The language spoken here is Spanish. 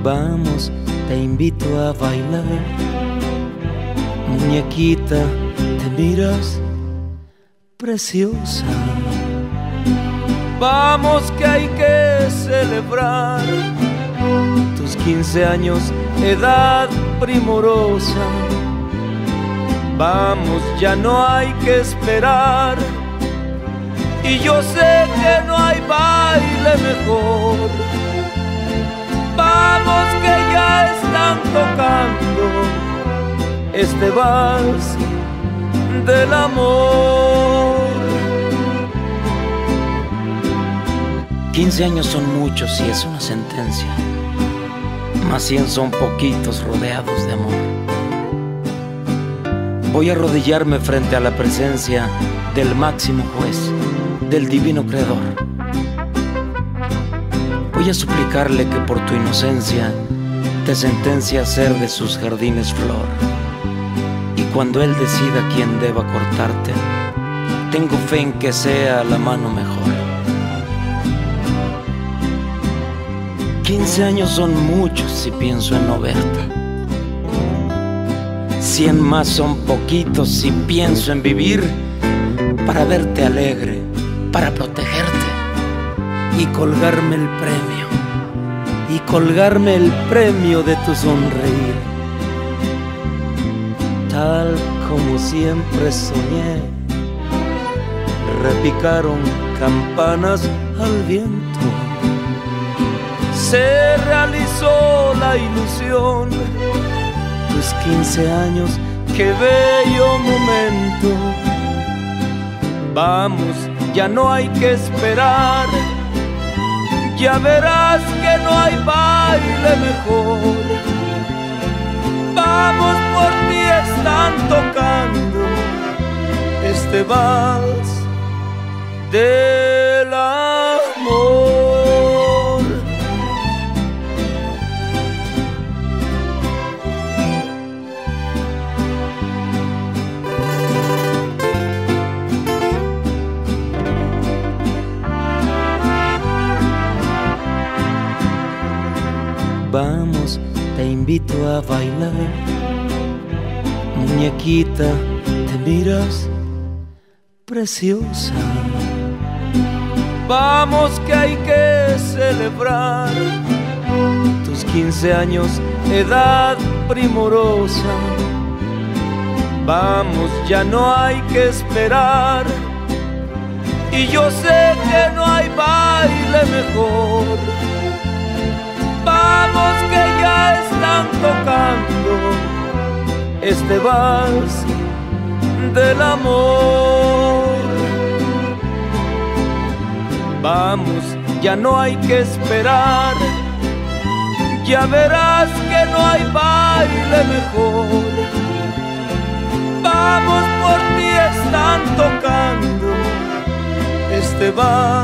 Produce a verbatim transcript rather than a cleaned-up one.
Vamos, te invito a bailar. Muñequita, te miras preciosa. Vamos que hay que celebrar tus quince años, edad primorosa. Vamos, ya no hay que esperar. Y yo sé que no hay baile mejor. Vamos que ya están tocando este vals del amor. Quince años son muchos y es una sentencia, mas cien son poquitos rodeados de amor. Voy a arrodillarme frente a la presencia del máximo juez, del divino creador. Voy a suplicarle que por tu inocencia te sentencia a ser de sus jardines flor. Y cuando él decida quién deba cortarte, tengo fe en que sea la mano mejor. Quince años son muchos si pienso en no verte. Cien más son poquitos si pienso en vivir para verte alegre, para protegerte y colgarme el premio, y colgarme el premio de tu sonreír. Tal como siempre soñé, repicaron campanas al viento. Se realizó la ilusión, tus quince años, qué bello momento. Vamos, ya no hay que esperar. Ya verás que no hay baile mejor. Vamos, por ti están tocando este vals del amor. Vamos, te invito a bailar. Muñequita, te miras preciosa. Vamos que hay que celebrar tus quince años, edad primorosa. Vamos, ya no hay que esperar. Y yo sé que no hay baile mejor. Vamos que ya están tocando este vals del amor. Vamos, ya no hay que esperar. Ya verás que no hay baile mejor. Vamos, por ti están tocando este vals